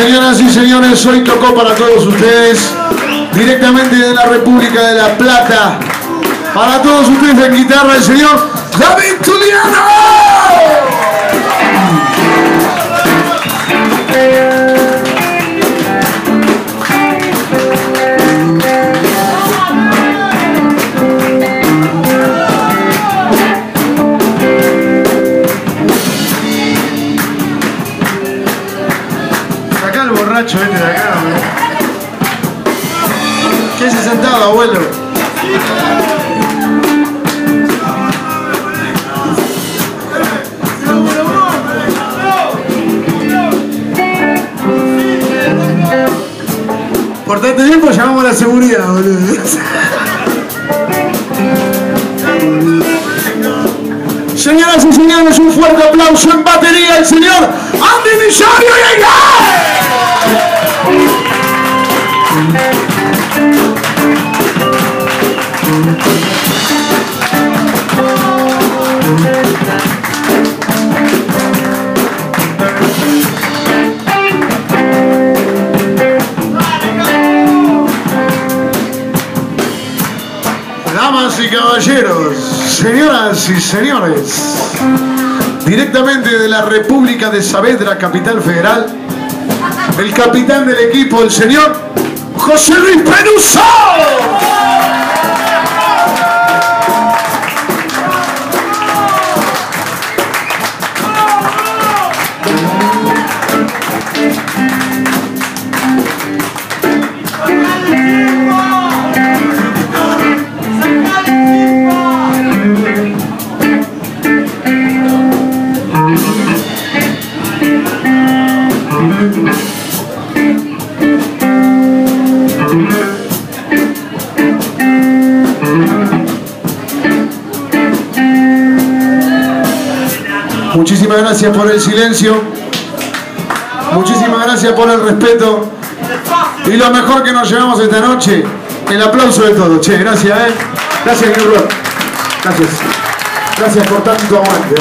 Señoras y señores, hoy tocó para todos ustedes, directamente de la República de La Plata, para todos ustedes en guitarra el señor David Tuliano. Sacá el borracho este de acá, ¿qué se sentado, abuelo? Por tanto tiempo llamamos a la seguridad, boludo. Señoras y señores, un fuerte aplauso en batería el señor Andy Misario y damas y caballeros, señoras y señores, directamente de la República de Saavedra, capital federal, el capitán del equipo, el señor José Luis Penuso. Muchísimas gracias por el silencio, muchísimas gracias por el respeto y lo mejor que nos llevamos esta noche, el aplauso de todos. Che, gracias, gracias, New Rock. Gracias, gracias por tanto aguante,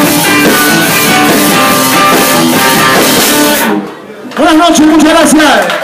Buenas noches, muchas gracias.